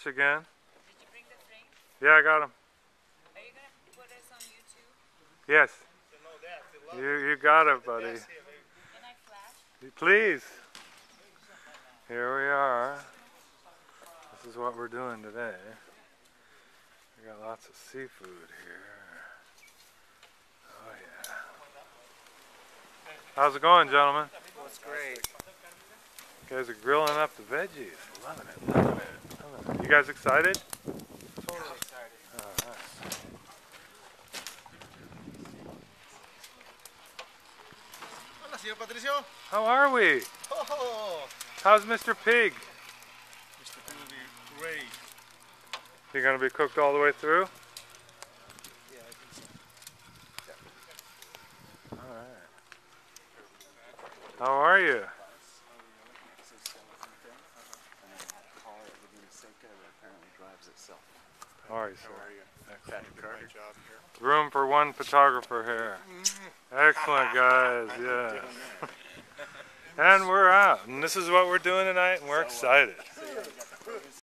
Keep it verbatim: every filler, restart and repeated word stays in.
lunch again. Did you bring the frames? Yeah, I got them. Are you going to put us on YouTube? Yes. You, you got it, buddy. Can I flash? Please. Here we are. This is what we're doing today. We got lots of seafood here. Oh yeah. How's it going, gentlemen? It's great. You guys are grilling up the veggies. Loving it, loving it, loving it. You guys excited? Totally excited. All right. Hola, señor Patricio. How are we? Oh, How's Mister Pig? Mister Pig will be great. You gonna be cooked all the way through? Yeah, I think so. All right. How are you? How are you, sir? How are you? Excellent. Great job here. Room for one photographer here. Excellent, guys. Yeah. And we're out. And this is what we're doing tonight, and we're excited.